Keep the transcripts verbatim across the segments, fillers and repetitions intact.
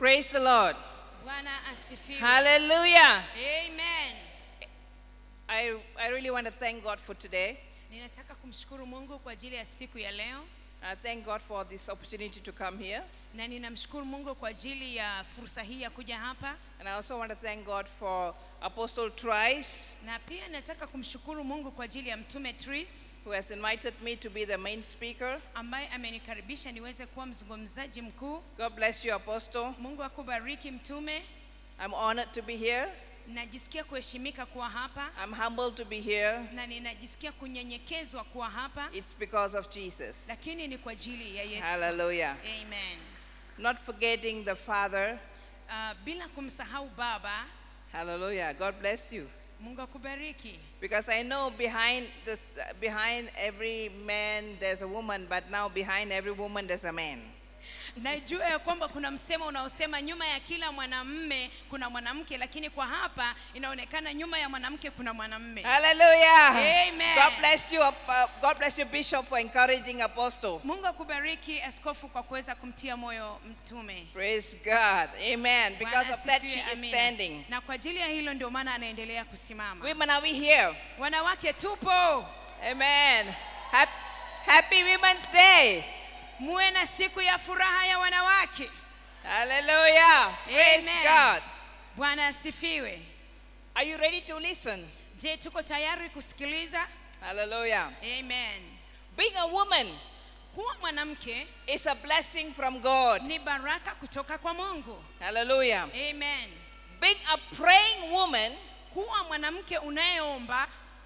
Praise the Lord. Bwana asifiwe. Hallelujah. Amen. I, I really want to thank God for today. Ninataka kumshukuru Mungu kwa ajili ya siku ya leo. I thank God for this opportunity to come here. Na ninamshukuru Mungu kwa ajili ya fursa hii ya kuja hapa. And I also want to thank God for Apostle Trice, Na pia nataka kumshukuru Mungu kwa ajili ya mtume Tris who has invited me to be the main speaker. ambaye amenikaribisha niweze kuwa mzungumzaji mkuu. God bless you, Apostle. Mungu akubariki mtume. I'm honored to be here. Najisikia kuheshimika kuwa hapa. I'm humbled to be here. Na ninajisikia kunyenyekezwa kuwa hapa. It's because of Jesus. Lakini ni kwa ajili ya Yesu. Hallelujah. Amen. Not forgetting the Father. Uh, bila kumsahau Baba. Hallelujah. God bless you. Mungu akubariki. Because I know behind this, uh, behind every man there's a woman, but now behind every woman there's a man. Najua ya kwamba kuna msemo unaosema nyuma ya kila mwanamume kuna mwanamke, lakini kwa hapa inaonekana nyuma ya mwanamke kuna mwanamume. Hallelujah. Amen. God bless you, uh, God bless you, Bishop, for encouraging Apostle. Mungu akubariki askofu kwa kuweza kumtia moyo mtume. Praise God. Amen. Because Bwana of that asifiwe, she is amina. standing. Na kwa ajili ya hilo ndio maana anaendelea kusimama. Women, are we here? Wanawake tupo. Amen. Happy, happy Women's Day. Muwe na siku ya furaha ya wanawake. Hallelujah. Praise Amen. God. Bwana asifiwe. Are you ready to listen? Je, tuko tayari kusikiliza? Hallelujah. Amen. Being a woman Kuwa mwanamke is a blessing from God. ni baraka kutoka kwa Mungu. Hallelujah. Amen. Being a praying woman Kuwa mwanamke unayeomba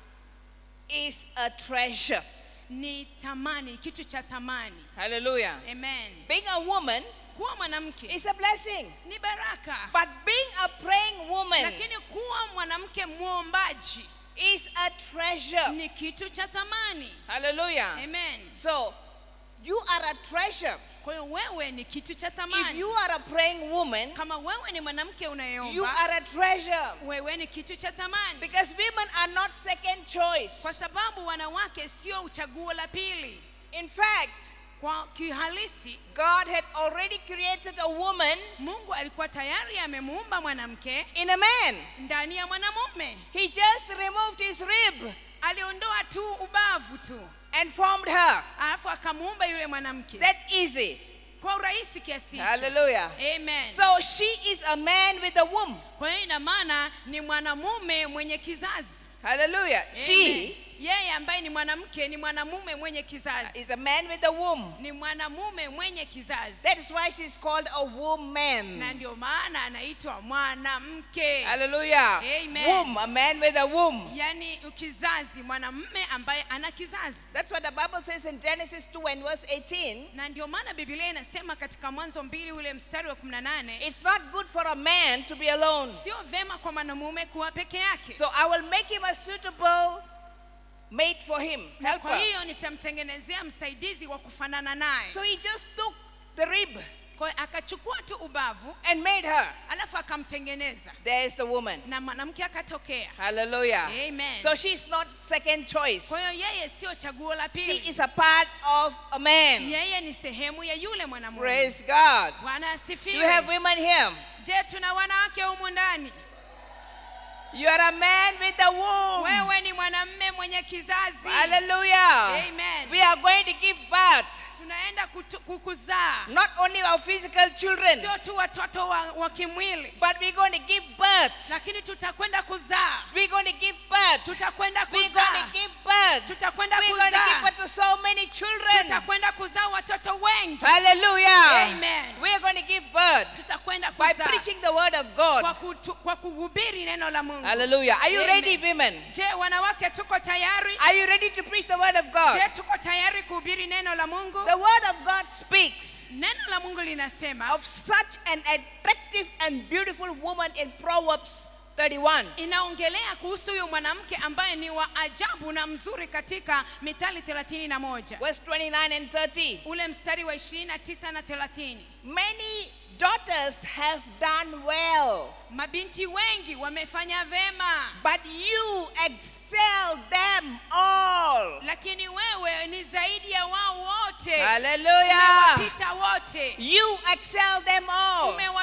is a treasure. ni tamani, kitu cha tamani. Hallelujah. Amen. Being a woman Kuwa mwanamke is a blessing. ni baraka. But being a praying woman Lakini kuwa mwanamke muombaji is a treasure. ni kitu cha tamani. Hallelujah. Amen. So, you are a treasure. Kwa hiyo wewe ni kitu cha If tamani. you are a praying woman, Kama wewe ni mwanamke you unayeomba, are a treasure. wewe ni kitu cha tamani. Because women are not second choice. Kwa sababu wanawake sio uchaguo la pili. In fact, Kwa kihalisi, God had already created a woman Mungu alikuwa tayari amemuumba mwanamke in a man. ndani ya mwanamume. He just removed his rib Aliondoa tu ubavu tu, and formed her. alafu akamuumba yule mwanamke That easy. kwa urahisi kiasi hicho. Hallelujah. Amen. So she is a man with a womb. Kwa hiyo ina maana ni mwanamume mwenye kizazi. Hallelujah. Amen. She Yeye ambaye ni mwanamke ni mwanamume mwenye kizazi. is a man with a womb. Ni mwanamume mwenye kizazi. That is why she's called a woman. Na ndio maana anaitwa mwanamke. Hallelujah. Amen. Womb, a man with a womb. Yaani kizazi, mwanamume ambaye ana kizazi. That's what the Bible says in Genesis two and verse eighteen. Na ndio maana Biblia inasema katika Mwanzo mbili ule mstari wa kumi na nane, It's not good for a man to be alone. sio vema kwa mwanamume kuwa peke yake. So I will make him a suitable mate for him. Na Help kwa her. hiyo nitamtengenezea msaidizi wa kufanana naye. So he just took the rib Kwa hiyo akachukua tu ubavu and made her. alafu akamtengeneza There's the woman. na mwanamke akatokea. Hallelujah. Amen. So she's not second choice. Kwa hiyo yeye sio chaguo la She pili. is a part of a man. Yeye ni sehemu ya yule mwanamume. Praise God. Bwana Do asifiwe. you have women here? Je, tuna wanawake humu ndani? You are a man with a womb. Wewe ni mwanamume mwenye kizazi. Hallelujah. Amen. We are going to give birth. Tunaenda kutu- kukuzaa. Not only our physical children, Sio tu watoto wa, wa kimwili, but we're going to give birth. lakini tutakwenda kuzaa. We're going to give birth. Tutakwenda We're going kuzaa. to give birth. Tutakwenda We're going to give kuzaa. birth to so many children. Tutakwenda kuzaa watoto wengi. Hallelujah. Amen. We're going to give birth Tutakwenda by kuzaa preaching the word of kwa, God. kutu, kwa kuhubiri neno la Mungu. Hallelujah. Are you Amen. ready, women? Je, wanawake tuko tayari? Are you ready to preach the word of God? Je, tuko tayari kuhubiri neno la Mungu? The word of God speaks Neno la Mungu linasema of such an attractive and beautiful woman in Proverbs thirty-one. inaongelea kuhusu huyu mwanamke ambaye ni wa ajabu na mzuri katika Mithali thelathini na moja. Verse twenty-nine and thirty. Ule mstari wa ishirini na tisa na thelathini. Many daughters have done well, Mabinti wengi wamefanya vema, but you excel them all. lakini wewe ni zaidi ya wao wote. Hallelujah. Umewapita wote. You excel them all. Umewapita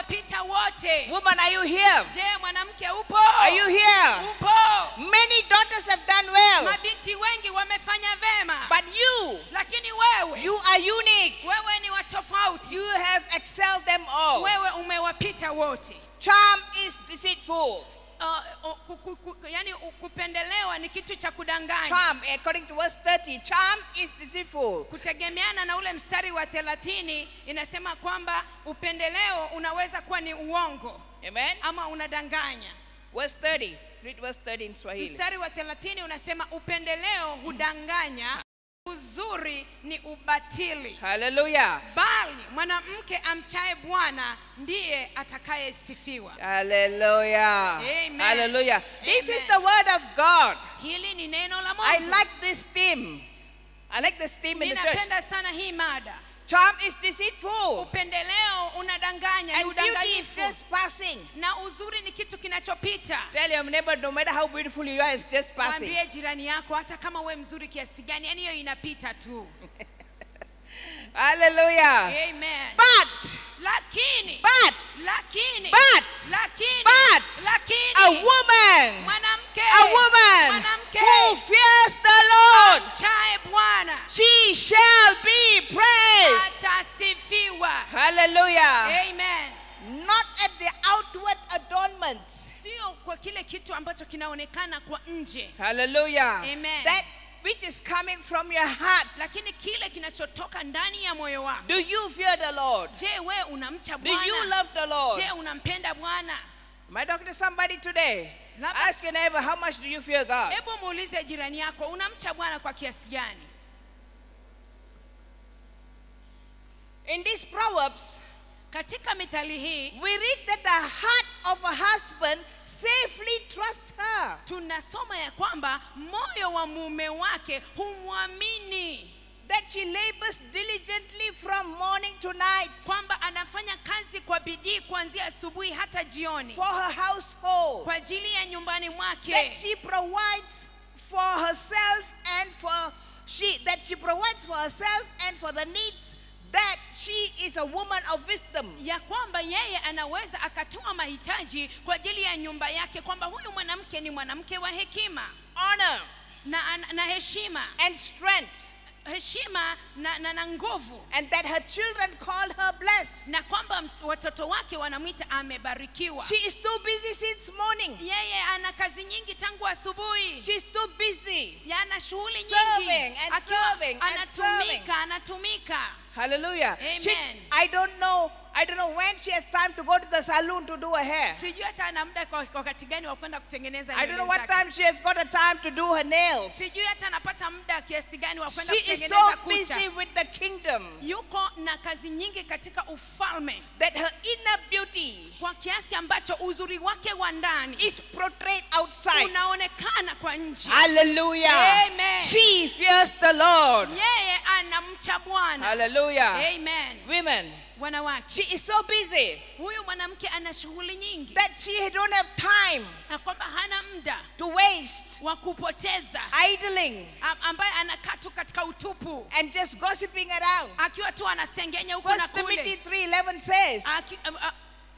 wote. Woman, are you here? Je, mwanamke upo? Are you here? Upo. Many daughters have done well. Mabinti wengi wamefanya vema. But you, Lakini wewe, you are unique. wewe ni wa tofauti. You have excelled them all. Wewe umewapita wote. Charm is deceitful. Uh, uh, ku, ku, ku, yani kupendelewa ni kitu cha kudanganya. Charm, according to verse thirty, charm is deceitful. Kutegemeana na ule mstari wa thelathini inasema kwamba upendeleo unaweza kuwa ni uongo. Amen. Ama unadanganya. Verse thirty. Read verse thirty in Swahili. Mstari wa thelathini unasema upendeleo hudanganya, uzuri ni ubatili. Hallelujah. Bali mwanamke amchaye Bwana ndiye atakayesifiwa. Hallelujah. Amen. Hallelujah. This Amen. is the word of God. Hili ni neno la I Mungu. like this theme. I like this theme in the church. Ninapenda sana hii mada. Charm is deceitful. Upendeleo unadanganya, ni And beauty is udanganyifu. just passing. Na uzuri ni kitu kinachopita. Tell your neighbor, no matter how beautiful you are, it's just passing. Mwambie jirani yako hata kama we mzuri kiasi gani, yani hiyo inapita tu. Hallelujah. Amen. But, Lakini, but, lakini, but, lakini, but, lakini, a woman, mwanamke, a woman mwanamke, who fears the Lord, chaye Bwana, she shall be praised. atasifiwa. Hallelujah. Amen. Not at the outward adornments. Sio kwa kile kitu ambacho kinaonekana kwa nje. Hallelujah. Amen. That which is coming from your heart. Lakini kile kinachotoka ndani ya moyo wako. Do you fear the Lord? Je, we unamcha Do you Bwana? love the Lord? Je, unampenda Bwana? Am I talking to somebody today? Labda- Ask your neighbor, how much do you fear God? Hebu muulize jirani yako, unamcha Bwana kwa kiasi gani? In these Proverbs, Katika mithali hii we read that the heart of a husband safely trusts her. tunasoma ya kwamba moyo wa mume wake humwamini, That she labors diligently from morning to night kwamba anafanya kazi kwa bidii kuanzia asubuhi hata jioni for her household. kwa ajili ya nyumbani That mwake, she provides for herself and for she that she provides for herself and for the needs, that she is a woman of wisdom. ya kwamba yeye anaweza akatoa mahitaji kwa ajili ya nyumba yake, kwamba huyu mwanamke ni mwanamke wa hekima Honor na, na, na heshima and strength, heshima na, na, na nguvu, and that her children call her blessed. na kwamba mt- watoto wake wanamwita amebarikiwa. She is too busy since morning. Yeye ana kazi nyingi tangu asubuhi, She's too busy. yana shughuli Serving nyingi, and akiwa serving and anatumika anatumika. Hallelujah. She, Amen. I don't know. I don't know when she has time to go to the salon to do her hair. Sijui hata ana muda kwa kwa wakati gani wa kwenda kutengeneza I don't know nywele what zake. time she has got a time to do her nails. Sijui hata anapata muda kiasi gani wa kwenda She is kutengeneza so kucha. busy with the kingdom Yuko na kazi nyingi katika ufalme, that her inner beauty kwa kiasi ambacho uzuri wake wa ndani is portrayed outside. unaonekana kwa nje. Hallelujah. Amen. She fears the Lord. Yeye anamcha Bwana. Hallelujah. Amen. Women, Wanawake, she is so busy huyu mwanamke ana shughuli nyingi that she don't have time na kwamba hana muda to waste wa kupoteza, idling am- ambaye anakaa tu katika utupu and just gossiping around. akiwa tu anasengenya huku na First Timothy kule. three eleven says, Aki- am- a-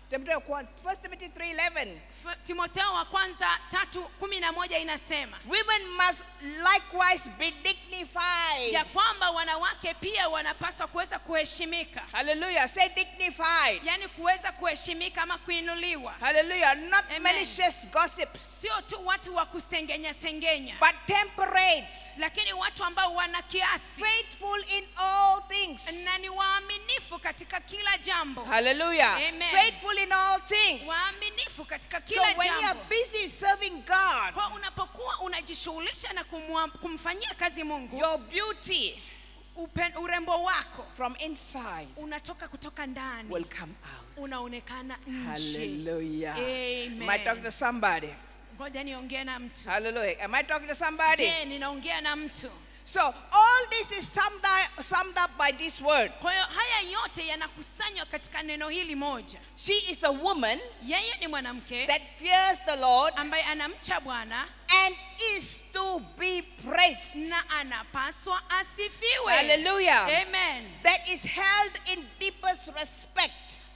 First Timothy three eleven, F- Timotheo wa kwanza tatu kumi na moja inasema women must likewise be dignified. ya kwamba wanawake pia wanapaswa kuweza kuheshimika, Hallelujah. Say dignified. yani kuweza kuheshimika ama kuinuliwa, Hallelujah. Not Amen. malicious gossips, sio tu watu wa kusengenya sengenya, but temperate, lakini watu ambao wana kiasi faithful in all things. na ni waaminifu katika kila jambo. Hallelujah. Amen. Faithful in all things. Waaminifu katika So kila when you are jambo. busy serving God, Kwa unapokuwa unajishughulisha na kumwa, kumfanyia kazi Mungu, your beauty upen, urembo wako from inside unatoka kutoka ndani, will come out. unaonekana nje. Hallelujah. Amen. Am I talking to somebody? Ngoja niongee na mtu. Hallelujah. Am I talking to somebody? Je, ninaongea na mtu? So all this is summed up, summed up by this word. Kwa hiyo haya yote yanakusanywa katika neno hili moja. She is a woman Yeye ni mwanamke that fears the Lord ambaye anamcha Bwana and is to be praised. na anapaswa asifiwe. Hallelujah. Amen. That is held in deepest respect.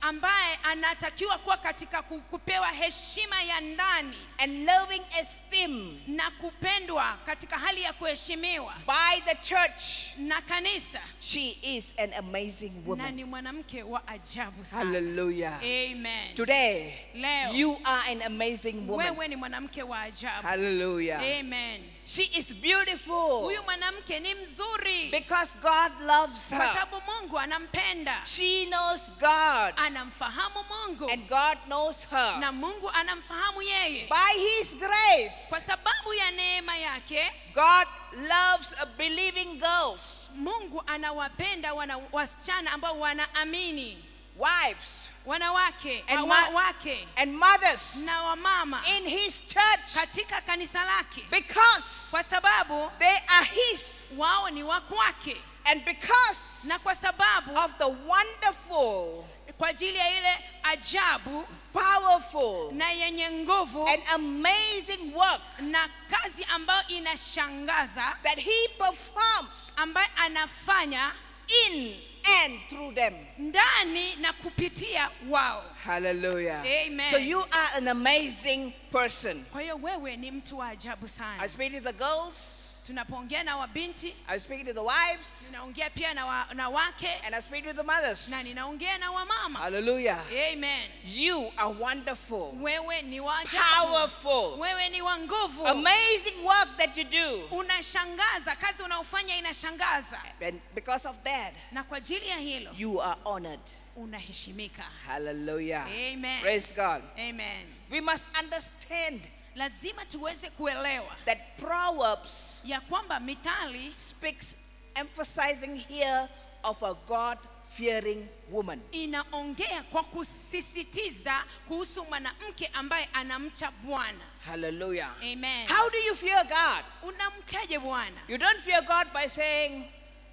ambaye anatakiwa kuwa katika ku- kupewa heshima ya ndani and loving esteem na kupendwa katika hali ya kuheshimiwa by the church, na kanisa, she is an amazing na woman. ni mwanamke wa ajabu sana. Hallelujah. Amen. Today, Leo you are an amazing woman. wewe ni mwanamke wa ajabu. Hallelujah. Amen. She is beautiful Huyu mwanamke ni mzuri because God loves kwa her. sababu Mungu anampenda. She knows God Anamfahamu Mungu and God knows her. na Mungu anamfahamu yeye. By His grace, Kwa sababu ya neema yake, God loves a believing girls, Mungu anawapenda wana wasichana ambao wanaamini, wives, wanawake And wa, ma- wake and mothers na wamama in His church katika kanisa lake, because kwa sababu they are His, wao ni wa kwake, and because na kwa sababu of the wonderful, kwa ajili ya ile ajabu powerful, na yenye nguvu and amazing work na kazi ambayo inashangaza that He performs ambayo anafanya in and through them. ndani na kupitia wao. Hallelujah. Amen. So you are an amazing person. Kwa hiyo wewe ni mtu wa ajabu I sana. speak to the girls, Tunapoongea na wabinti, I speak to the wives, ninaongea pia na, wa, na wake and I speak to the mothers. na ninaongea na wamama. Hallelujah. Amen. You are wonderful, Wewe ni wa ajabu. powerful, Wewe ni wa nguvu. amazing work that you do. Unashangaza, kazi unaofanya inashangaza. And because of that, Na kwa ajili ya hilo you are honored. unaheshimika. Hallelujah. Amen. Praise God. Amen. We must understand Lazima tuweze kuelewa that Proverbs ya kwamba Mithali speaks, emphasizing here of a God-fearing woman. inaongea kwa kusisitiza kuhusu mwanamke ambaye anamcha Bwana. Hallelujah. Amen. How do you fear God? Unamchaje Bwana? You don't fear God by saying,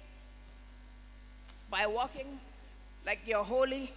by walking like you're holy.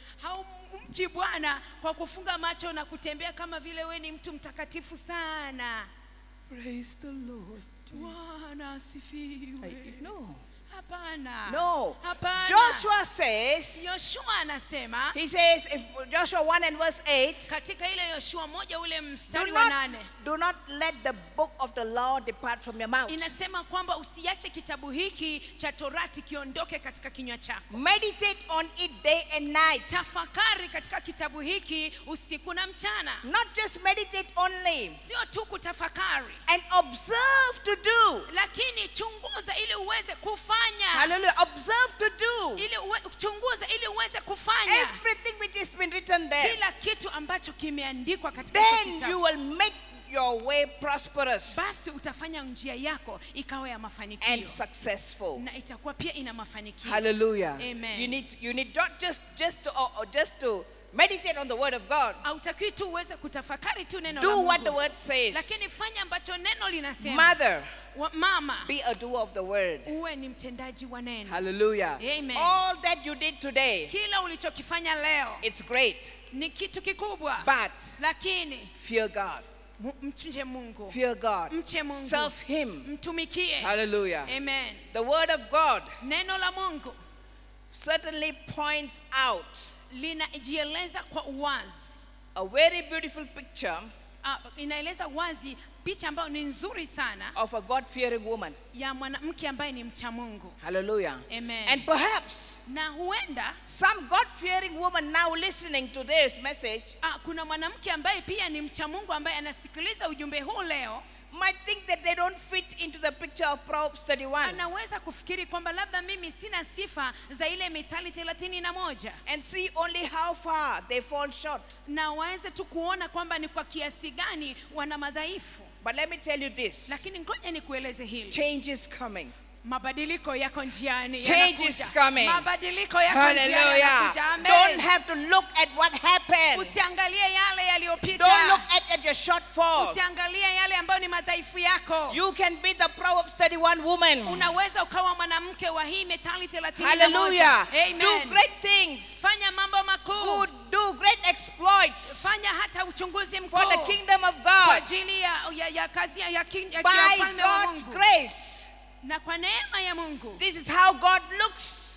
Haumchi Bwana kwa kufunga macho na kutembea kama vile we ni mtu mtakatifu sana. Praise the Lord. Bwana asifiwe. No. Hapana. No. Hapana. Joshua says, Yoshua anasema he says, if Joshua one and verse eight, katika ile Yoshua moja ule do mstari wa not, nane do not let the book of the law depart from your mouth. inasema kwamba usiache kitabu hiki cha Torati kiondoke katika kinywa chako. Meditate on it day and night. Tafakari katika kitabu hiki usiku na mchana. Not just meditate only. Sio tu kutafakari, And observe to do. lakini chunguza ili uweze kufanya. Hallelujah. Observe to do Ili uwe, chunguza ili uweze kufanya everything which has been written there. kila kitu ambacho kimeandikwa katika hicho Then you kitabu. will make your way prosperous Basi utafanya njia yako ikawa ya and mafanikio successful. na itakuwa pia ina mafanikio. Hallelujah. Amen. You need you need not just just to or, or just to meditate on the word of God. Hautakiwi tu uweze kutafakari tu neno la Do what the Mungu, word says. lakini fanya ambacho neno linasema. Mother, Wa, mama, be a doer of the word. uwe ni mtendaji wa neno. Hallelujah. Amen. All that you did today, Kila ulichokifanya leo it's great. ni kitu kikubwa, But lakini fear God. mu- mche Mungu, Fear God. mche Mungu, Serve Him. mtumikie. Hallelujah. Amen. The word of God Neno la Mungu certainly points out linajieleza kwa uwazi. a very beautiful picture Uh, inaeleza wazi picha ambayo ni nzuri sana of a God-fearing woman. ya mwanamke ambaye ni mcha Mungu. Hallelujah. Amen. And perhaps Na huenda some God-fearing woman now listening to this message uh, kuna mwanamke ambaye pia ni mcha Mungu ambaye anasikiliza ujumbe huu leo, might think that they don't fit into the picture of Proverbs thirty-one anaweza kufikiri kwamba labda mimi sina sifa za ile Mithali thelathini na moja, and see only how far they fall short. na waweze tu kuona kwamba ni kwa kiasi gani wana madhaifu. But let me tell you this. Lakini ngoja nikueleze hili, Change is coming. mabadiliko yako njiani, Change is yanakuja. coming. Mabadiliko yako njiani Hallelujah. yanakuja. Amen. Don't have to look at what happened. Usiangalie yale yaliyopita. Don't look at, at your shortfall. Usiangalie yale ambayo ni madhaifu yako. You can be the Proverbs thirty-one woman. Unaweza ukawa mwanamke wa hii Mithali thelathini na moja. Hallelujah. Amen. Do great things. Fanya mambo makuu. Good, do great exploits Fanya hata uchunguzi mkuu for the kingdom of kwa God. ajili ya, ya, ya kazi ya, ya, king, ya By ufalme wa God's Mungu. grace. Na kwa neema ya Mungu. This is how God looks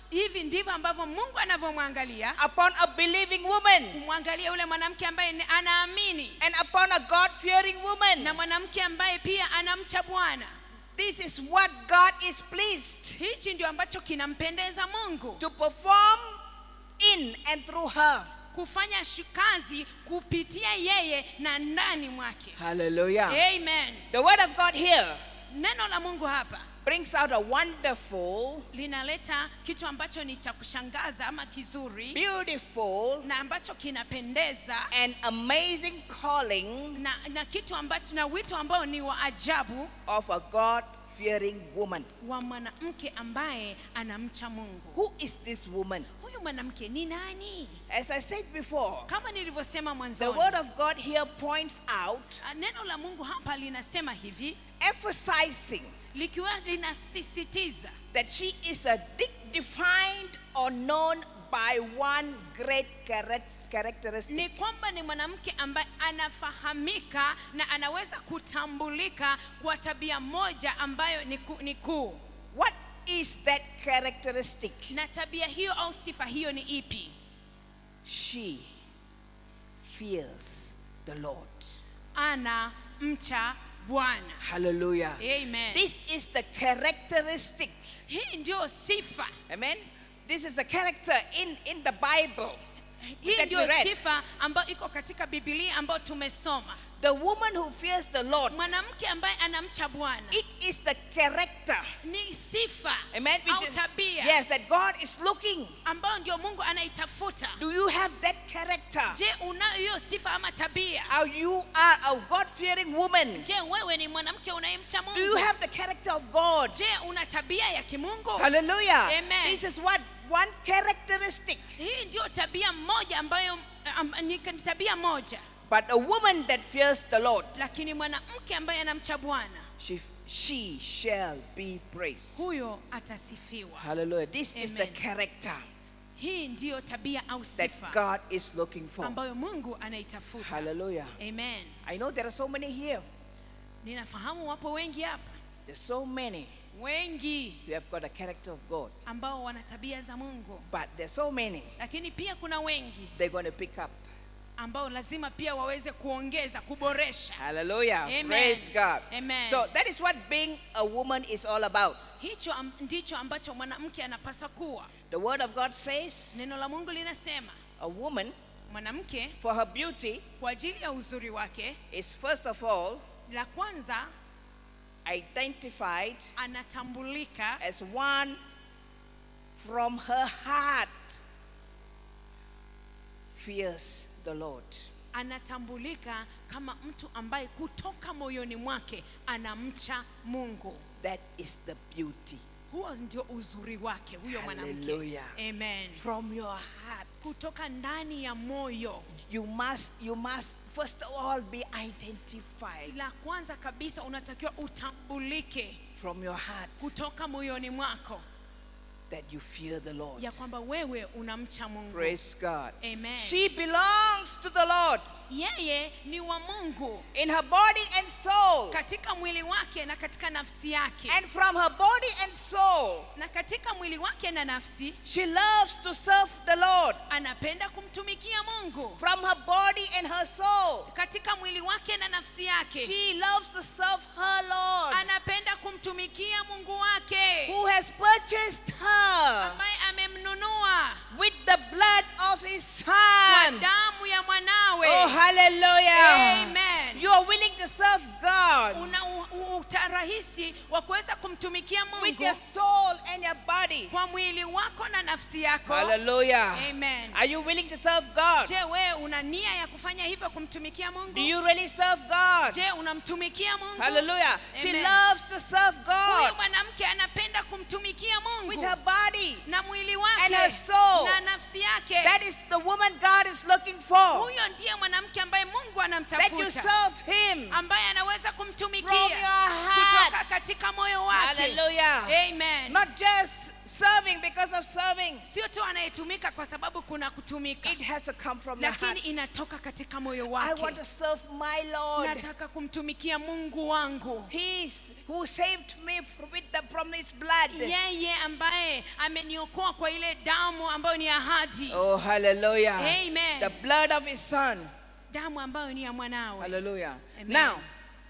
hivi ndivyo ambavyo Mungu anavyomwangalia upon a believing woman kumwangalia yule mwanamke ambaye ni- anaamini and upon a God-fearing woman. na mwanamke ambaye pia anamcha Bwana. This is what God is pleased Hichi ndio ambacho kinampendeza Mungu, to perform in and through her. kufanya shu- kazi kupitia yeye na ndani mwake. Hallelujah. Amen. The word of God here Neno la Mungu hapa brings out a wonderful, linaleta kitu ambacho ni cha kushangaza ama kizuri beautiful, na ambacho kinapendeza and amazing calling na, na kitu ambacho na wito ambao ni wa ajabu of a God-fearing woman. wa mwanamke ambaye anamcha Mungu. Who is this woman? Huyu mwanamke ni nani? As I said before, Kama nilivyosema the mwanzoni, word of God here points out, neno la Mungu hapa linasema hivi, emphasizing likiwa linasisitiza that she is a de- defined or known by one great chara- characteristic. ni kwamba ni mwanamke ambaye anafahamika na anaweza kutambulika kwa tabia moja ambayo ni ku- ni kuu. What is that characteristic? Na tabia hiyo au sifa hiyo ni ipi? She fears the Lord. Ana mcha Bwana. Hallelujah. Amen. This is the characteristic. Hii ndio sifa. Amen. This is a character in, in the Bible Hii that ndio we read. sifa ambayo iko katika Biblia ambayo tumesoma. The woman who fears the Lord. Mwanamke ambaye anamcha Bwana It is the character. ni sifa Amen. au Which is, tabia yes, that God is looking. ambayo ndio Mungu anaitafuta. Do you have that character? Je, unayo hiyo sifa ama tabia? Are you are a God-fearing woman? Je, wewe ni mwanamke unayemcha Do you Mungu? have the character of God? Je, una tabia ya kimungu? Hallelujah. Amen. This is what one characteristic. Hii ndio tabia moja ambayo um, ni ni tabia moja. But a woman that fears the Lord, Lakini mwanamke ambaye anamcha Bwana, she, she shall be praised. huyo atasifiwa. Hallelujah. This is the Amen. character Hii ndiyo tabia au that sifa God is looking for. ambayo Mungu anaitafuta. Hallelujah. Amen. I know there are so many here. Ninafahamu wapo wengi hapa, There's so many wengi who have got a character of God. ambao wana tabia za Mungu, But there's so many lakini pia kuna wengi they're going to pick up. ambao lazima pia waweze kuongeza, kuboresha. Hallelujah. Amen. Praise God. Amen. So that is what being a woman is all about. Hicho am, ndicho ambacho mwanamke anapaswa kuwa. The word of God says Neno la Mungu linasema a woman, mwanamke for her beauty, kwa ajili ya uzuri wake, is first of all la kwanza identified anatambulika as one from her heart fears the Lord. anatambulika kama mtu ambaye kutoka moyoni mwake anamcha Mungu. That is the beauty. Huo ndio uzuri wake huyo mwanamke. Hallelujah. Amen. From your heart. Kutoka ndani ya moyo. You must, you must first of all be identified La kwanza kabisa unatakiwa utambulike from your heart kutoka moyoni mwako that you fear the Lord. ya kwamba wewe unamcha Mungu. Praise God. Amen. She belongs to the Lord Yeye ni wa Mungu in her body and soul. katika mwili wake na katika nafsi yake. And from her body and soul, Na katika mwili wake na nafsi she loves to serve the Lord. anapenda kumtumikia Mungu. From her body and her soul, Katika mwili wake na nafsi yake she loves to serve her Lord, anapenda kumtumikia Mungu wake who has purchased her ambaye amemnunua with the blood of his kwa son. damu ya mwanawe. Oh, hallelujah. Amen. You are willing to serve God Una u- u- utarahisi wa kuweza kumtumikia with Mungu your soul and your body. kwa mwili wako na nafsi yako. Hallelujah. Amen. Are you willing to serve God? Je, wewe una nia ya kufanya hivyo, kumtumikia Mungu? Do you really serve God? Je, unamtumikia Mungu? Hallelujah. She Amen. loves to serve Huyu God mwanamke anapenda kumtumikia Mungu with her body. na mwili and wake her soul. na nafsi yake. That is the woman God is looking for. Huyo ndiye mwanamke ambaye Mungu That you anamtafuta, serve him. ambaye anaweza From kumtumikia your heart. kutoka katika moyo wake. Hallelujah. Amen. Not just serving because of serving. sio tu anayetumika kwa sababu kuna kutumika, It has to come from the lakini heart. inatoka katika moyo I wake. want to serve my Lord. Nataka kumtumikia Mungu wangu, He's who saved me f- with the promised blood. yeye ambaye ameniokoa kwa ile damu ambayo ni ahadi. Oh, hallelujah. Amen. The blood of his son. Damu ambayo ni ya mwanawe. Hallelujah. Amen. Now,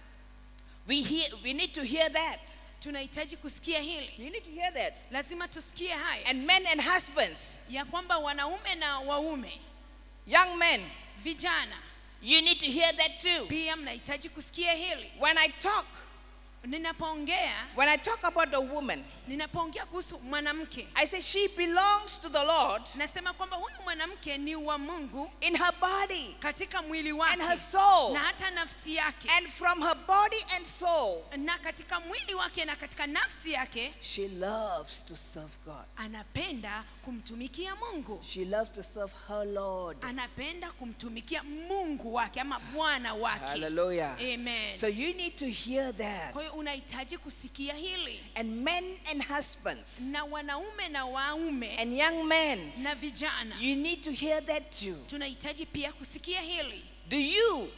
we hear, we need to hear that. Tunahitaji kusikia hili, You need to hear that. lazima tusikie haya And men and husbands, ya kwamba wanaume na waume, young men, vijana you need to hear that too. pia mnahitaji kusikia hili. When I talk, Ninapoongea when I talk about a woman, ninapoongea kuhusu mwanamke, I say she belongs to the Lord nasema kwamba huyu mwanamke ni wa Mungu in her body katika mwili and her wake soul. na hata nafsi yake, And from her body and soul, na katika mwili wake na katika nafsi yake she loves to serve God. anapenda kumtumikia Mungu, She loves to serve her Lord. anapenda kumtumikia Mungu wake ama Bwana wake. Hallelujah. Amen. So you need to hear that. Kwa hiyo unahitaji kusikia hili, And men and husbands na wanaume na waume and young men, na vijana you need to hear that too. tunahitaji pia kusikia hili. Do you,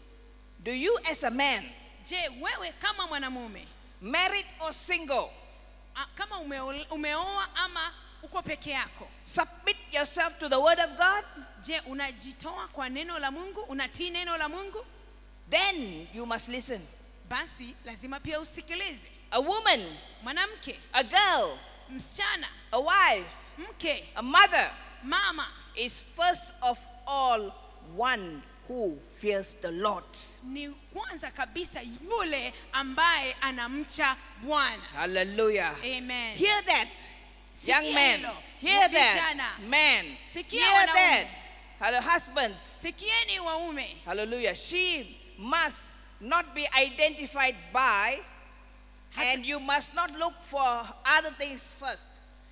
do you as a man, Je, wewe kama mwanamume, married or single, a- kama umeo- umeoa ama uko peke yako, submit yourself to the word of God? je, unajitoa kwa neno la Mungu? Unatii neno la Mungu? Then you must listen. Basi lazima pia usikilize. A woman, Mwanamke, a girl, msichana, a wife, mke, a mother mama is first of all one who fears the Lord. ni kwanza kabisa yule ambaye anamcha Bwana. Hallelujah. Amen. Hear that, Sikia young men. hilo, Hear vijana. that, men. Sikia Hear wanaume. that, hello, husbands. Sikieni waume, Hallelujah. She must not be identified by, and you must not look for other things first.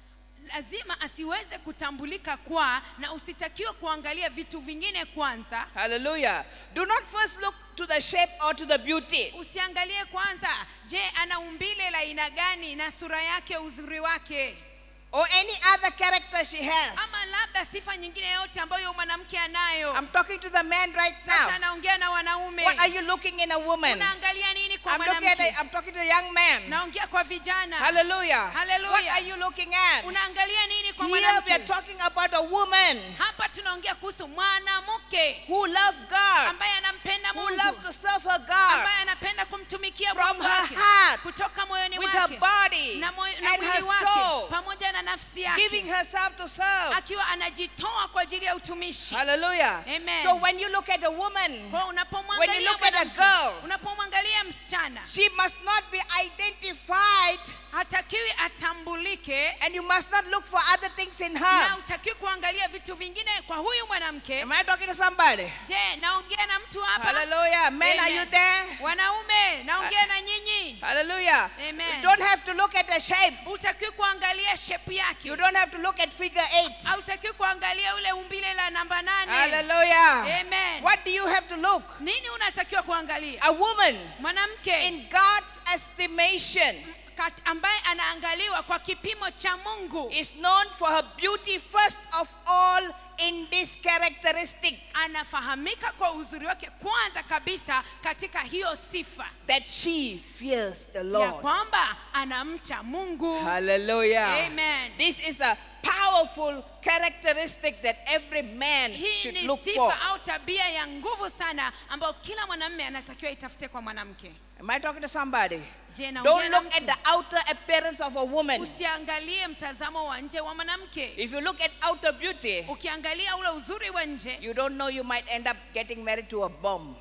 lazima asiweze kutambulika kwa, na usitakiwe kuangalia vitu vingine kwanza. Hallelujah. Do not first look to the shape or to the beauty. Usiangalie kwanza, je, ana umbile la aina gani na sura yake, uzuri wake, Or any other character she has. ama labda sifa nyingine yote ambayo mwanamke anayo. I'm talking to the man right Sasa now. naongea na wanaume. What are you looking in a woman? Unaangalia nini kwa I'm looking at mwanamke? a, I'm talking to a young man. Naongea kwa vijana. Hallelujah. Hallelujah. What are you looking at? Unaangalia nini kwa Here we are mwanamke? talking about a woman Hapa tunaongea kuhusu mwanamke who loves God, ambaye anampenda who Mungu, loves to serve her God ambaye anapenda kumtumikia from Mungu her wake heart, kutoka moyoni with her mwake body na moyo- na and her mwili wake soul, pamoja na nafsi yake, giving herself to serve. akiwa anajitoa kwa ajili ya utumishi. Hallelujah. Amen. So when you look at a woman, Kwa when you unapomwangalia look at a mwanamke, girl, unapomwangalia msichana, she must not be identified, hatakiwi atambulike and you must not look for other things in na her. utakiwi kuangalia vitu vingine kwa huyu mwanamke. Am I talking to somebody? Je, naongea na mtu hapa? Hallelujah. Men, are you Amen. there? Wanaume, naongea na nyinyi. Hallelujah. Amen. You don't have to look at the shape. Utakiwi kuangalia shape yake. You don't have to look at figure eight. Hautakiwi kuangalia ule umbile la namba nane. Hallelujah. Amen. What do you have to look? Nini unatakiwa kuangalia? A woman Mwanamke in God's estimation kat- ambaye anaangaliwa kwa kipimo cha Mungu is known for her beauty first of all in this characteristic, anafahamika kwa uzuri wake kwanza kabisa katika hiyo sifa that she fears the ya Lord. kwamba anamcha Mungu. Hallelujah. Amen. This is a powerful characteristic that every man Hii should ni look for. sifa au tabia ya nguvu sana ambayo kila mwanamume anatakiwa itafute kwa mwanamke. Am I talking to somebody? Je, naongea Don't na look at mtu? the outer appearance of a woman. Usiangalie mtazamo wa nje wa mwanamke. If you look at outer beauty, Ukiangalia ule uzuri wa nje, you don't know, you might end up getting married to a bomb.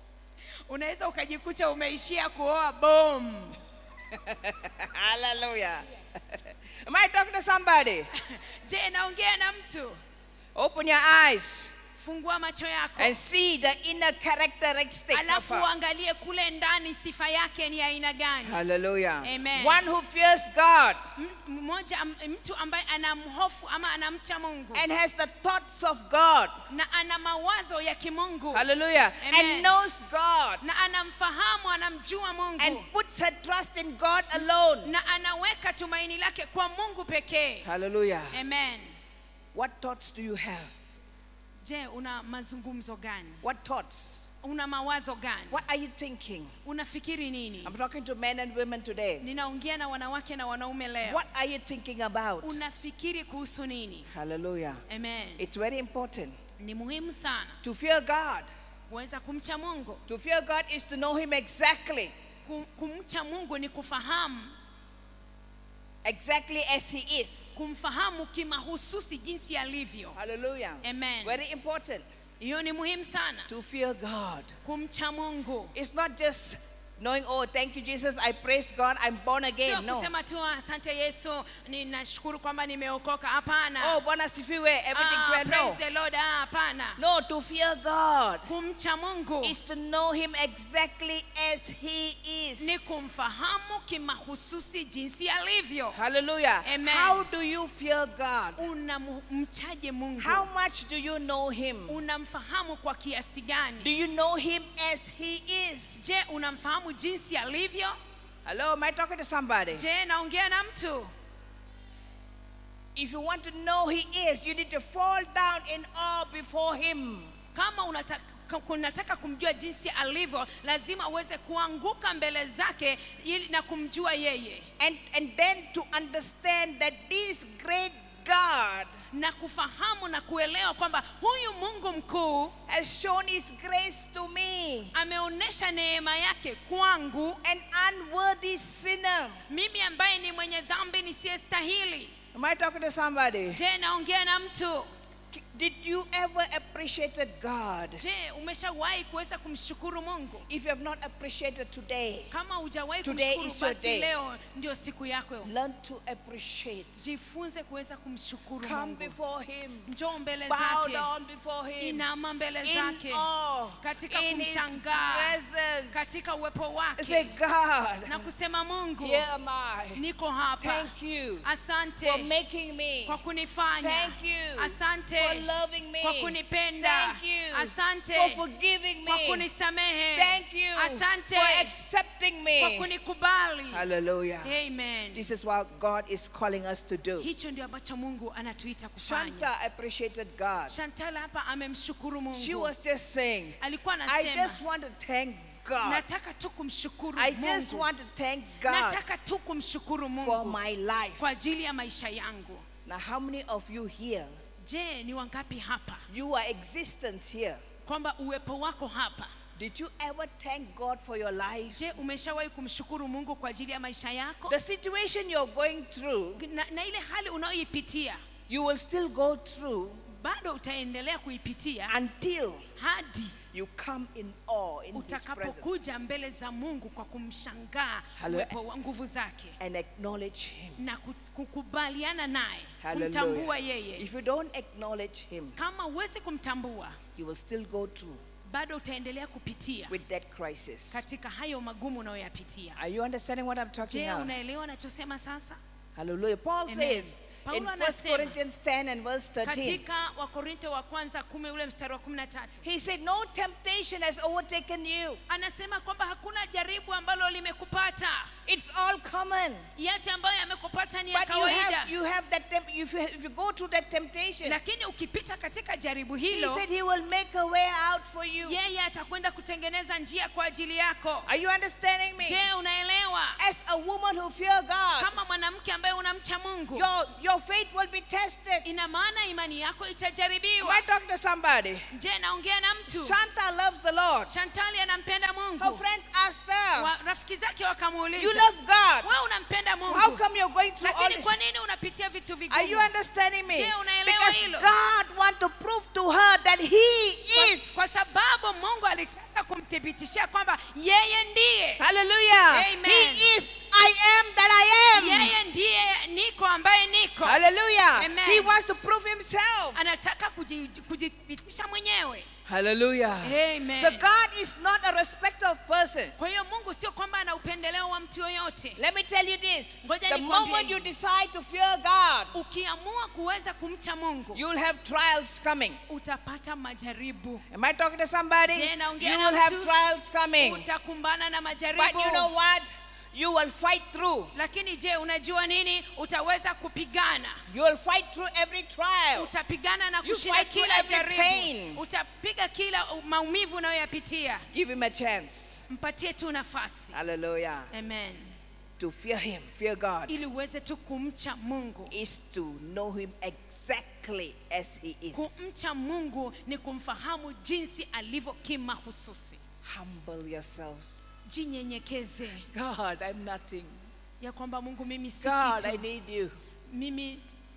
unaweza ukajikuta umeishia kuoa bomu. Hallelujah. Am I talking to somebody? Je, naongea na mtu? Open your eyes. fungua macho yako and see the inner characteristic of alafu her. uangalie kule ndani sifa yake ni aina gani. Hallelujah. Amen. One who fears God M- mmoja am- mtu ambaye anamhofu ama anamcha Mungu and has the thoughts of God. na ana mawazo ya kimungu. Hallelujah. Amen. And knows God Na anamfahamu, anamjua Mungu. and puts her trust in God alone. Na anaweka tumaini lake kwa Mungu pekee. Hallelujah. Amen. What thoughts do you have? Je, una mazungumzo gani? What thoughts? Una mawazo gani? What are you thinking? Unafikiri nini? I'm talking to men and women today. Ninaongea na wanawake na wanaume leo. What are you thinking about? Unafikiri kuhusu nini? Hallelujah. Amen. It's very important Ni muhimu sana to fear God. kuweza kumcha Mungu. To fear God is to know Him exactly, Kum- Kumcha Mungu ni kufahamu, exactly as He is. kumfahamu kimahususi jinsi alivyo. Hallelujah. Amen. Very important Hiyo ni muhimu sana. to fear God. Kumcha Mungu. It's not just knowing, oh, thank you, Jesus, I praise God, I'm born Sio again. No. kusema tu asante Yesu, ninashukuru kwamba nimeokoka. Hapana. Oh, Bwana sifiwe, everything's Ah, well. praise No. the Lord. Ah, hapana. No, to fear God Kumcha Mungu is to know Him exactly as He is. ni kumfahamu kimahususi jinsi alivyo. Hallelujah. Amen. How do you fear God? Unamchaje Mungu? How much do you know Him? Unamfahamu kwa kiasi Do gani? you know Him as He is? Je, unamfahamu jinsi alivyo? Hello, am I talking to somebody? Je, naongea na mtu? If you want to know He is, you need to fall down in awe before Him. Kama unataka unataka kumjua jinsi alivyo, lazima uweze kuanguka mbele zake ili na kumjua yeye. And, and then to understand that this great God Na kufahamu na kuelewa kwamba huyu Mungu mkuu has shown His grace to me, ameonesha neema yake kwangu, an unworthy sinner. mimi ambaye ni mwenye dhambi nisiyestahili. Am I talking to somebody? Je, naongea na mtu? Did you ever appreciated God? Je, umeshawahi kuweza kumshukuru Mungu? If you have not appreciated today, Kama hujawahi Today kumshukuru, is your basi day. leo ndio siku yako. learn to appreciate. Jifunze kuweza kumshukuru Come Mungu. before Him. Njoo mbele Bow zake, down before Him. inama mbele In zake, awe. katika In His kumshangaa, presence. katika uwepo Say, wake, God, na kusema Mungu, here am I. niko hapa. Thank you Asante for making me. kwa kunifanya. Thank you Asante for loving me. kwa kunipenda. Thank you Asante for forgiving kwa me. kunisamehe. Thank you Asante for accepting kwa me. kunikubali. Hallelujah. Amen. This is what God is calling us to do. Hicho ndio ambacho Mungu anatuita kufanya. Shanta appreciated God. Chantal hapa amemshukuru She Mungu. was just saying, Alikuwa I just anasema, want to thank God. nataka tu kumshukuru I just Mungu. want to thank God Nataka tu kumshukuru for Mungu my life. kwa ajili ya maisha yangu. Now, how many of you here, Je, ni wangapi hapa you are existent here? kwamba uwepo wako hapa? Did you ever thank God for your life? Je, umeshawahi kumshukuru Mungu kwa ajili ya maisha yako? The situation you're going through, Na, na ile hali unayoipitia you will still go through bado utaendelea kuipitia until hadi you come in awe in His presence utakapokuja mbele za Mungu kwa kumshangaa Hallelujah. uwepo wa nguvu zake and acknowledge Him. na ku- kukubaliana naye, Hallelujah. kumtambua yeye. If you don't acknowledge Him, Kama huwezi kumtambua, you will still go through bado utaendelea kupitia with that crisis. katika hayo magumu unayoyapitia. Are you understanding what I'm talking Je, about? unaelewa nachosema sasa? Hallelujah. Paul Amen. says Paulo in First anasema, Corinthians ten and verse thirteen, Katika Wakorintho wa kwanza kumi ule mstari wa kumi na tatu he said, no temptation has overtaken you. anasema kwamba hakuna jaribu ambalo limekupata. It's all common. Yote ambayo yamekupata ni ya But you kawaida. have, you have that, temp- if, you, if you go through that temptation, Lakini ukipita katika jaribu he hilo, said he will make a way out for you. yeye atakwenda kutengeneza njia kwa ajili yako. Are you understanding me? Je, unaelewa? As a woman who fear God, Kama mwanamke ambaye unamcha Mungu, your, your faith will be tested. ina maana imani yako Am itajaribiwa. I talking to somebody? Je, naongea na mtu? Shanta loves the Lord. Shantali anampenda Her Mungu. friends asked her, Wa, rafiki zake wakamuuliza, you love God. wewe unampenda Mungu, How come you're going through all lakini this? kwa nini unapitia vitu Are you vigumu? understanding me? Je, unaelewa Because hilo? God wants to prove to her that He is. Kwa sababu Mungu alitaka kumthibitishia kwamba yeye ndiye. Hallelujah. Amen. He is I am that I am. Yeye ndiye niko ambaye niko. Hallelujah. Amen. He wants to prove Himself. Anataka kuji- kujithibitisha mwenyewe. Hallelujah. Amen. So God is not a respecter of persons. Kwa hiyo Mungu sio kwamba ana upendeleo wa mtu yoyote. Let me tell you this. Ngoja The nikwambie moment you hivi. decide to fear God, Ukiamua kuweza kumcha Mungu, you'll have trials coming. utapata majaribu. Am I talking to somebody? Je, You naongea na will have mtu? trials coming. Utakumbana na majaribu. But you know what? You will fight through. Lakini je, unajua nini? Utaweza kupigana. You will fight through every trial. Utapigana na You kushinda fight through kila every jaribu. pain. Utapiga kila maumivu unayoyapitia. Give him a chance. Mpatie tu nafasi. Hallelujah. Amen. To fear him, fear God, Ili uweze tu kumcha Mungu. is to know him exactly as he is. Kumcha Mungu ni kumfahamu jinsi alivyo kimahususi. Humble yourself. Jinyenyekeze. God, I'm nothing. Ya kwamba Mungu, mimi si God, I kitu. need you. Mimi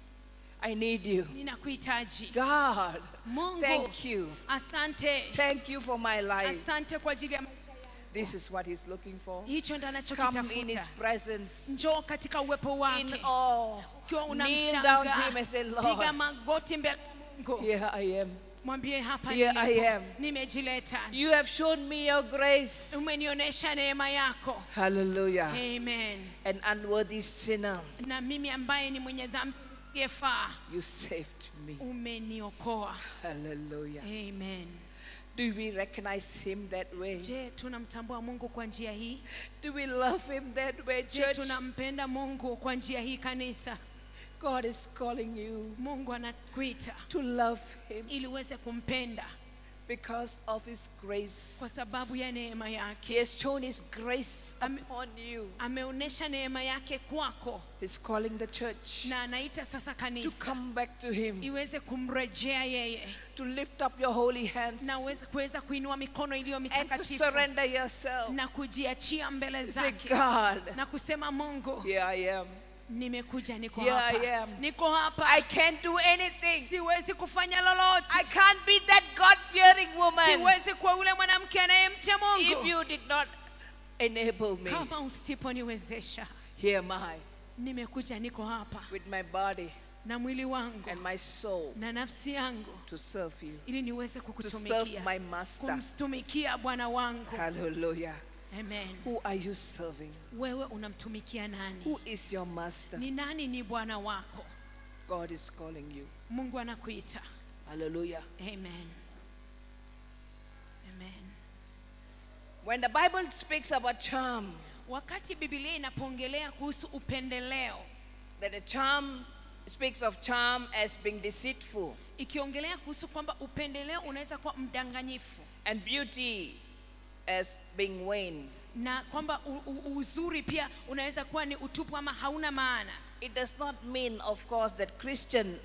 I need you. ninakuhitaji. God, Mungu, thank you. asante. Thank you for my life. Asante kwa ajili ya maisha yangu. This is what he's looking for. Hicho ndo Come in his anachokitafuta. presence Njoo katika uwepo in wake. awe. Ukiwa Kneel down to him unamshangaa, and say, piga Lord, magoti mbele ya Mungu. here I am. Mwambie hapa Here I nilipo. am. Nimejileta. You have shown me your grace. Umenionyesha neema yako. Hallelujah. Amen. An unworthy sinner, Na mimi ambaye ni mwenye dhambi nisiyefaa, you saved me. umeniokoa. Hallelujah. Amen. Do we recognize him that way? Je, tunamtambua Mungu kwa njia hii? Do we love him that way, Je, church? tunampenda Mungu kwa njia hii kanisa? God is calling you Mungu anakuita to love him ili uweze kumpenda because of his grace. kwa sababu ya neema He yake. has shown his grace Am- upon you. Ameonesha neema yake kwako He's calling the church na anaita sasa to kanisa come back to him, iweze kumrejea yeye to lift up your holy hands na uweze kuweza kuinua mikono iliyo and to mitakatifu surrender yourself. na kujiachia mbele Say, zake God, na kusema, Mungu, here I am. nimekuja, niko Here I hapa, am. niko hapa, I can't do anything. siwezi kufanya lolote, I can't be that God-fearing woman siwezi kuwa yule mwanamke anayemcha if Mungu you did not enable me. kama usiponiwezesha. Here am I Nimekuja, niko hapa with my body na mwili wangu and my soul na nafsi yangu to serve you, ili niweze to serve kukutumikia, my master. kumtumikia Bwana wangu. Hallelujah. Amen. Who are you serving? Wewe unamtumikia nani? Who is your master? Ni nani ni Bwana wako? God is calling you. Mungu anakuita. Hallelujah. Amen. Amen. When the Bible speaks about charm, Wakati Biblia inapongelea kuhusu upendeleo, that the charm speaks of charm as being deceitful ikiongelea kuhusu kwamba upendeleo unaweza kuwa mdanganyifu and beauty as being vain, na kwamba u- u- uzuri pia unaweza kuwa ni utupu ama hauna maana. it does not mean, of course, that Christian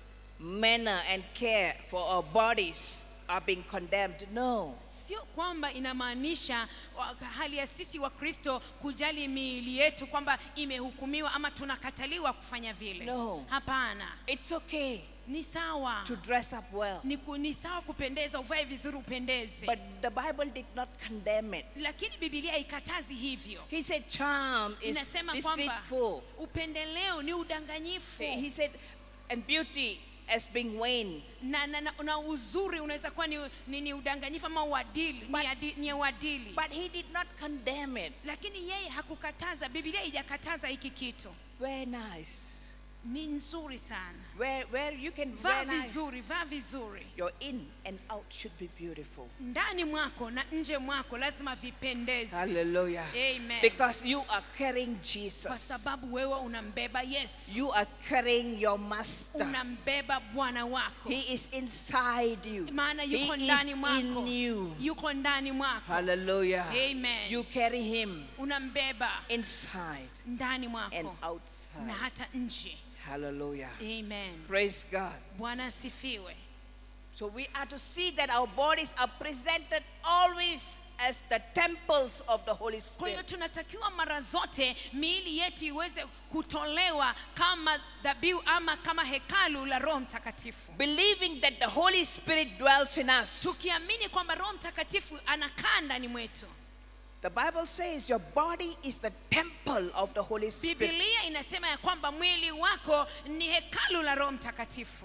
manner and care for our bodies are being condemned. No. Sio kwamba inamaanisha wa- hali ya sisi wa Kristo kujali miili yetu kwamba imehukumiwa ama tunakataliwa kufanya vile. No. Hapana. It's okay Ni sawa. to dress up well. Ni, ku- ni sawa kupendeza, uvae vizuri upendeze. But the Bible did not condemn it. Lakini Biblia haikatazi hivyo. He said charm is Inasema kwamba deceitful. upendeleo ni udanganyifu. He said, and beauty as being vain. Na, na, na, na uzuri unaweza kuwa ni, ni, ni udanganyifu ama uadili, But- ni, adi, ni uadili. But he did not condemn it. Lakini yeye hakukataza, Biblia haijakataza hiki kitu. Very nice. Ni nzuri sana. Where, where you can Vaa very nice. vizuri, vaa vizuri. Your in and out should be beautiful. Ndani mwako na nje mwako lazima vipendeze. Hallelujah. Amen. Because you are carrying Kwa Jesus. sababu wewe unambeba Yesu. You are carrying your master. Unambeba Bwana wako. He is inside you. Maana He yuko is ndani mwako. in you. Yuko ndani mwako. Hallelujah. Amen. You carry him Unambeba inside ndani and mwako na outside. hata nje. Hallelujah. Amen. Praise God. Bwana asifiwe. So we are to see that our bodies are presented always as the temples of the Holy Kwa hiyo Spirit. tunatakiwa mara zote miili yetu iweze kutolewa kama dhabihu ama kama hekalu la Roho Mtakatifu. Believing that the Holy Spirit dwells in us. Tukiamini kwamba Roho Mtakatifu anakaa ndani mwetu. The Bible says your body is the temple of the Holy Spirit. Biblia inasema ya kwamba mwili wako ni hekalu la Roho Mtakatifu.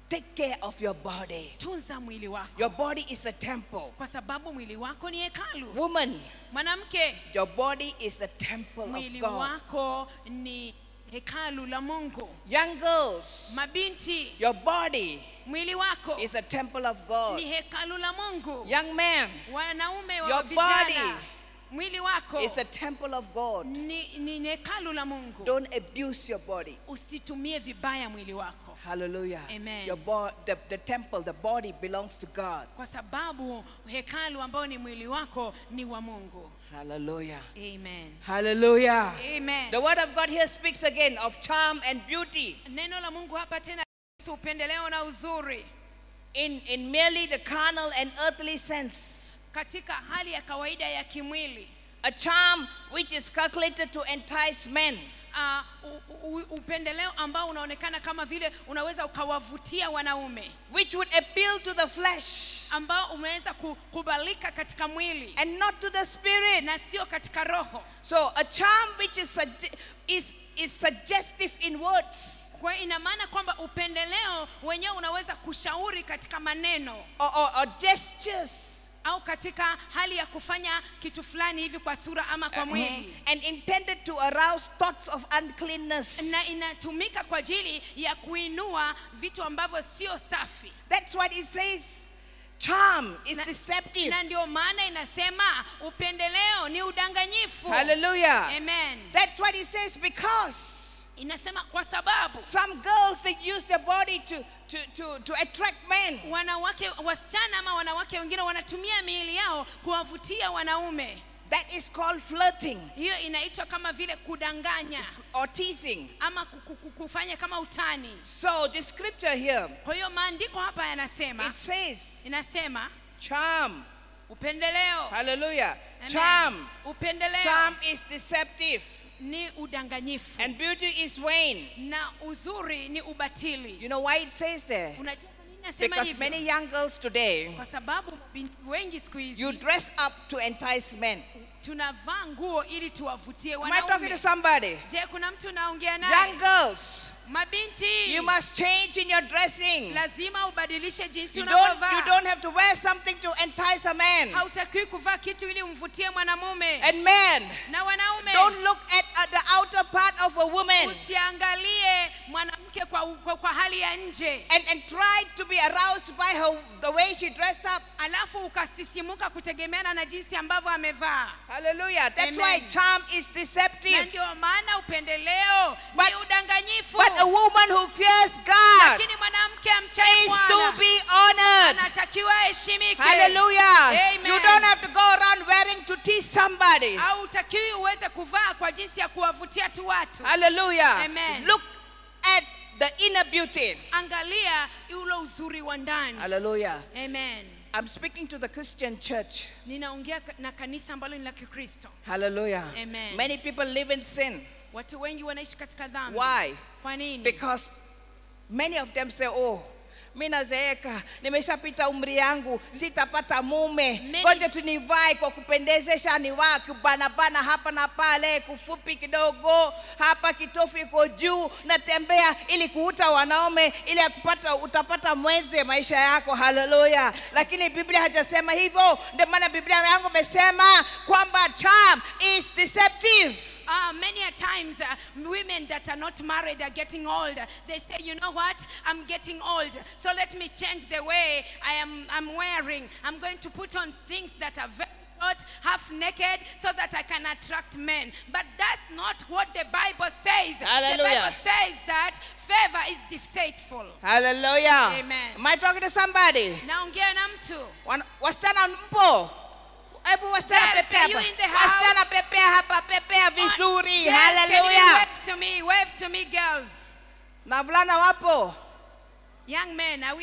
Take care of your body. Tunza mwili wako. Your body is a temple. Kwa sababu mwili wako ni hekalu. Woman, mwanamke, your body is a temple mwili of God. wako ni hekalu la Mungu. Young girls, mabinti, your body mwili wako is a temple of God. ni hekalu la Mungu. Young man, wanaume wa your vijana, body mwili wako is a temple of God. ni, ni hekalu la Mungu. Don't abuse your body. Usitumie vibaya mwili wako. Hallelujah. Amen. Your bo- the, the temple, the body belongs to God. Kwa sababu hekalu ambao ni mwili wako ni wa Mungu. Hallelujah. Amen. Hallelujah. Amen. The word of God here speaks again of charm and beauty. Neno la Mungu hapa tena kuhusu upendeleo na uzuri. In, in merely the carnal and earthly sense. Katika hali ya kawaida ya kimwili. A charm which is calculated to entice men. Uh, upendeleo ambao unaonekana kama vile unaweza ukawavutia wanaume. Which would appeal to the flesh. Ambao umeweza kukubalika katika mwili. And not to the spirit. Na sio katika roho. So a charm which is, is, is suggestive in words. Kwa ina maana kwamba upendeleo wenyewe unaweza kushauri katika maneno. Or, or, or gestures. Au katika hali ya kufanya kitu fulani hivi kwa sura ama kwa mwili. Uh, and intended to arouse thoughts of uncleanness. Na inatumika kwa ajili ya kuinua vitu ambavyo sio safi. That's what it says. Charm is na, deceptive. Na ndio maana inasema upendeleo ni udanganyifu. Hallelujah. Amen. That's what it says because inasema kwa sababu some girls they use their body to to to to attract men. Wanawake wasichana ama wanawake wengine wanatumia miili yao kuwavutia wanaume. That is called flirting. Hiyo inaitwa kama vile kudanganya or teasing. Ama kufanya kama utani. So the scripture here. Kwa hiyo maandiko hapa yanasema. It says. Inasema. Charm. Upendeleo. Hallelujah. Amen. Charm. Upendeleo. Charm is deceptive. Ni udanganyifu. And beauty is vain. Na uzuri ni ubatili. You know why it says there? Unajua kwa nini nasema Because hivyo? many young girls today. Kwa sababu binti wengi siku hizi. You dress up to entice men. Tunavaa nguo ili tuwavutie wanaume. Am I talking to somebody? Je, kuna mtu naongea naye? Young girls. Mabinti, you must change in your dressing. Lazima ubadilishe jinsi you don't, unavaa. you don't have to wear something to entice a man. Hautakiwi kuvaa kitu ili umvutie mwanamume. And men, na wanaume, don't look at uh, the outer part of a woman. Usiangalie mwanamke kwa, kwa, kwa hali ya nje. And, and try to be aroused by her, the way she dressed up. Alafu ukasisimuka kutegemeana na jinsi ambavyo amevaa. Hallelujah. That's Amen. why charm is deceptive. Na ndio maana upendeleo but, ni udanganyifu. But a woman who fears God lakini mwanamke amchaye is Bwana to be honored. Anatakiwa heshimike. Hallelujah. Amen. You don't have to go around wearing to tease somebody. Au utakiwi uweze kuvaa kwa jinsi ya kuwavutia tu watu. Hallelujah. Amen. Look at the inner beauty. Angalia ule uzuri wa ndani. Hallelujah. Amen. I'm speaking to the Christian church. Ninaongea na kanisa ambalo ni la Kikristo. Hallelujah. Amen. Many people live in sin. Watu wengi wanaishi katika dhambi. Why? Kwa nini? Because many of them say, oh, mimi nazeeka, nimeshapita umri yangu, sitapata mume. Ngoja tu nivae kwa kupendezesha, nivae kubana bana hapa na pale, kufupi kidogo, hapa kitofu iko juu, natembea ili kuuta wanaume ili kupata utapata mwenzi maisha yako. Hallelujah. Lakini Biblia hajasema hivyo. Ndio maana Biblia yangu imesema kwamba charm is deceptive. Uh, many a times uh, women that are not married are getting old. They say, you know what? I'm getting old. So let me change the way I am I'm wearing. I'm going to put on things that are very short, half naked, so that I can attract men. But that's not what the Bible says. Hallelujah. The Bible says that favor is deceitful. Hallelujah. Amen. Am I talking to somebody? Naongea na mtu. Wasichana mpo? Ebu wasichana pepea hapa. Wasichana pepea hapa, pepea vizuri. Yes, hallelujah. Wave to me, wave to me girls. Na vulana wapo? Young men, are we?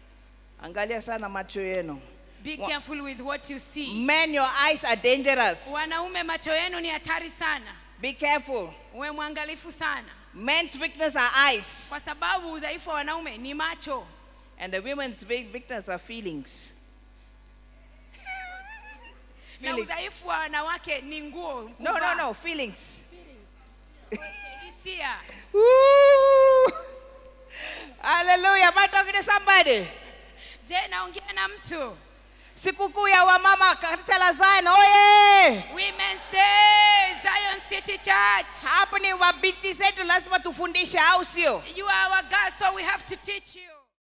Angalia sana macho yenu. Be careful with what you see. Men, your eyes are dangerous. Wanaume macho yenu ni hatari sana. Be careful. Uwe mwangalifu sana. Men's weakness are eyes. Kwa sababu udhaifu wa wanaume ni macho. And the women's weakness are feelings. Na udhaifu wa wanawake ni nguo. No, no, no, feelings. Hisia. Hallelujah. Am I talking to somebody? Je, naongea na mtu? Sikukuu ya wamama kanisa la Zion. Oye! Women's Day, Zion City Church. Hapo ni mabinti zetu lazima tufundishe au sio? You are our God, so we have to teach you.